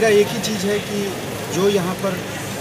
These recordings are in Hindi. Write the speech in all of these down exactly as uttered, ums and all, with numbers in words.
मेरा एक ही चीज़ है कि जो यहाँ पर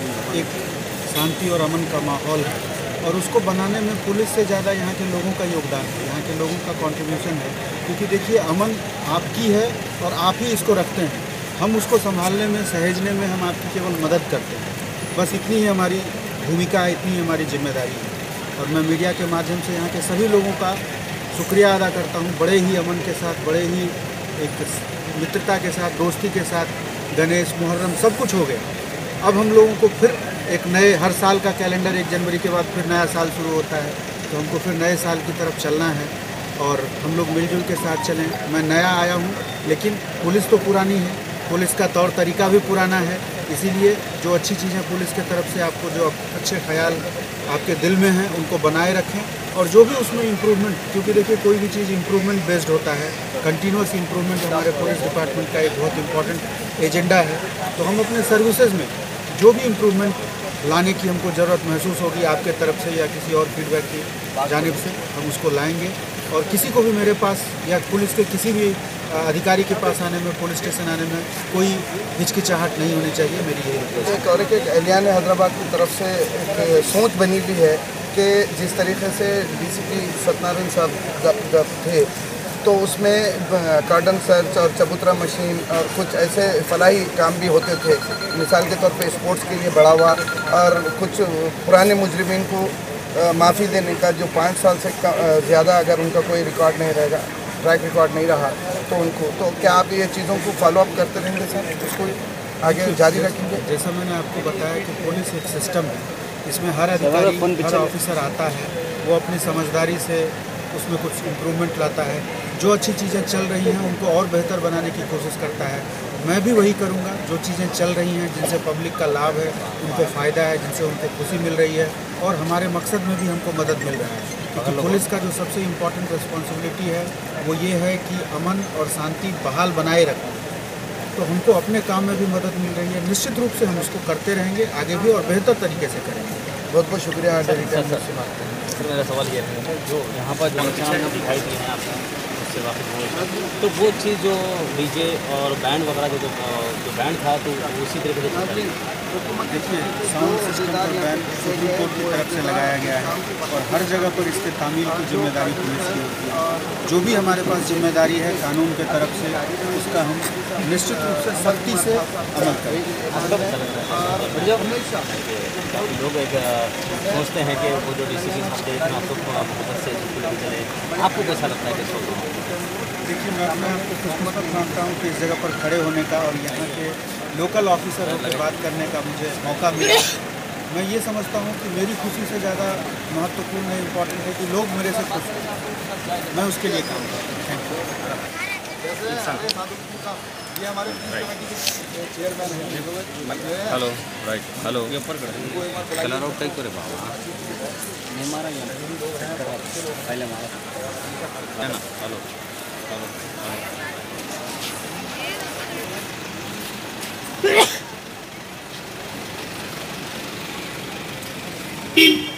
एक शांति और अमन का माहौल है और उसको बनाने में पुलिस से ज़्यादा यहाँ के लोगों का योगदान है, यहाँ के लोगों का कंट्रीब्यूशन है। क्योंकि देखिए, अमन आपकी है और आप ही इसको रखते हैं। हम उसको संभालने में, सहेजने में हम आपकी केवल मदद करते हैं। बस इतनी ही हमारी भूमिका है, इतनी ही हमारी जिम्मेदारी है। और मैं मीडिया के माध्यम से यहाँ के सभी लोगों का शुक्रिया अदा करता हूँ। बड़े ही अमन के साथ, बड़े ही एक मित्रता के साथ, दोस्ती के साथ गणेश, मुहर्रम सब कुछ हो गया। अब हम लोगों को फिर एक नए, हर साल का कैलेंडर एक जनवरी के बाद फिर नया साल शुरू होता है, तो हमको फिर नए साल की तरफ चलना है और हम लोग मिलजुल के साथ चलें। मैं नया आया हूँ, लेकिन पुलिस तो पुरानी है, पुलिस का तौर तरीका भी पुराना है। इसीलिए जो अच्छी चीज़ें पुलिस की तरफ से आपको, जो अच्छे ख्याल आपके दिल में हैं, उनको बनाए रखें। और जो भी उसमें इम्प्रूवमेंट, क्योंकि देखिए कोई भी चीज़ इम्प्रूवमेंट बेस्ड होता है, कंटिन्यूस इम्प्रूवमेंट हमारे पुलिस डिपार्टमेंट का एक बहुत इंपॉर्टेंट एजेंडा है। तो हम अपने सर्विसेज में जो भी इम्प्रूवमेंट लाने की हमको ज़रूरत महसूस होगी आपके तरफ से या किसी और फीडबैक की जानिब से, हम उसको लाएंगे। और किसी को भी मेरे पास या पुलिस के किसी भी अधिकारी के पास आने में, पुलिस स्टेशन आने में कोई हिचकिचाहट नहीं होनी चाहिए, मेरी यही रिक्वेस्ट है। एक एलियान हैदराबाद की तरफ से एक सोच बनी हुई है कि जिस तरीके से डीसीपी सत्यनारायण साहब जब थे तो उसमें कार्डन सर्च और चबूतरा मशीन और कुछ ऐसे फलाही काम भी होते थे। मिसाल के तौर पे स्पोर्ट्स के लिए बढ़ा हुआ और कुछ पुराने मुजरिमीन को माफ़ी देने का, जो पाँच साल से ज़्यादा अगर उनका कोई रिकॉर्ड नहीं रहेगा, ट्रैक रिकॉर्ड नहीं रहा, तो उनको, तो क्या आप ये चीज़ों को फॉलोअप करते रहेंगे सर, उसको आगे जारी रखेंगे? जैसा मैंने आपको बताया कि पुलिस एक सिस्टम है, इसमें हर अधिकारी, हर ऑफिसर आता है, वो अपनी समझदारी से उसमें कुछ इम्प्रूवमेंट लाता है। जो अच्छी चीज़ें चल रही हैं उनको और बेहतर बनाने की कोशिश करता है। मैं भी वही करूंगा। जो चीज़ें चल रही हैं, जिनसे पब्लिक का लाभ है, उनको फ़ायदा है, जिनसे उनको खुशी मिल रही है और हमारे मकसद में भी हमको मदद मिल रहा है। क्योंकि पुलिस का जो सबसे इम्पोर्टेंट रिस्पॉन्सिबिलिटी है वो ये है कि अमन और शांति बहाल बनाए रखना। तो हमको अपने काम में भी मदद मिल रही है। निश्चित रूप से हम उसको करते रहेंगे, आगे भी और बेहतर तरीके से करेंगे। बहुत बहुत शुक्रिया डेरिका से बात करने। सर मेरा सवाल ये है, जो यहाँ पर जो निशान दिखाई दिए हैं आपको, उससे वाकिफ हुए, तो वो चीज़ जो डीजे और बैंड वगैरह जो जो बैंड था, तो उसी तरीके से चल रही है। देखिए, साउंड सिस्टम और बैंड सुप्रीम कोर्ट की तरफ से लगाया गया है और हर जगह पर इसके तामील की जिम्मेदारी पुलिस की होती है। जो भी हमारे पास जिम्मेदारी है कानून के तरफ से, उसका हम निश्चित रूप से सख्ती से अमल करेंगे। लोग एक सोचते हैं कि वो जो डीसीपी साहब थे इतना तो मोहब्बत से लेके चले, आपको कैसा लगता है कि? देखिए, मैं अपने आप को खुशकिस्मत मानता हूँ कि इस जगह पर खड़े होने का और यहाँ के लोकल ऑफिसरों से बात करने का मुझे मौका मिला। मैं ये समझता हूँ कि मेरी खुशी से ज़्यादा महत्वपूर्ण है, इम्पोर्टेंट है कि लोग मेरे से खुश हैं। मैं उसके लिए काम करता हूँ। Thank you. ये हमारे चेयरमैन हैं। हेलो, राइट, हेलो, ये ऊपर कर चला रहा हूँ कई करे बाबा नहीं मारा पहले मारा है ना। Hello hello